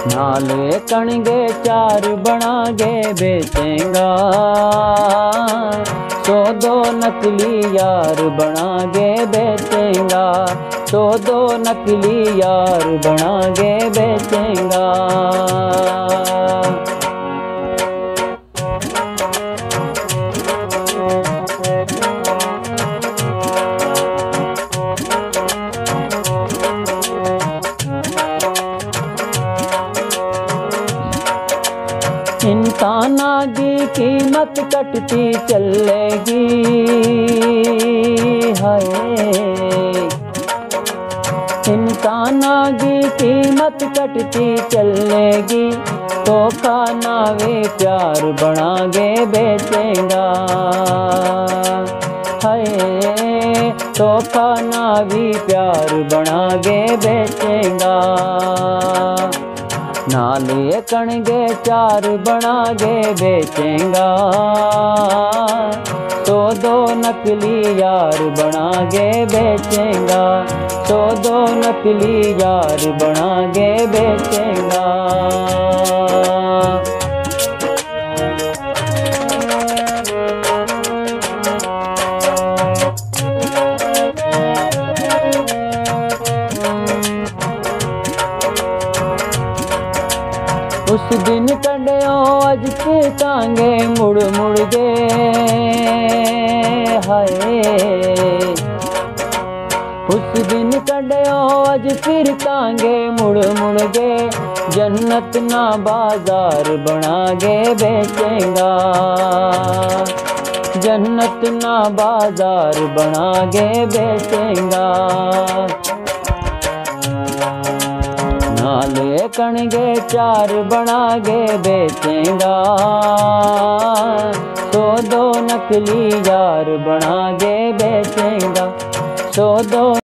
नाले कणगे चार बनागे बेचेंगा, तो दो नकली यार बनागे बेचेंगा, तो दो नकली यार बनागे बेचेंगा। इंसाना की कीमत कटती चलेगी, हाय इंसाना की कीमत कटती चलेगी, तो खाना वे प्यार बनागे बेचेंगा, हाय तो खाना भी प्यार बनागे बेचेंगा। नाले कणगे चार बनागे बेचेंगा, तो दो नकली यार बनागे बेचेंगा, तो दो नकली यार बनागे बेचेंगा। उस दिन कड़ियो अज तांगे मुड़ मुड़ गे, हाय उस दिन कड़ियो अज फिर तांगे मुड़ मुड़ गे, जन्नत ना बाजार बनागे बेचेंगा, जन्नत ना बाजार बनागे बेचेंगा। नाले कणगे चार बनागे बेचेंगा, तो दो नकली यार बनागे बेचेंगा, तो दो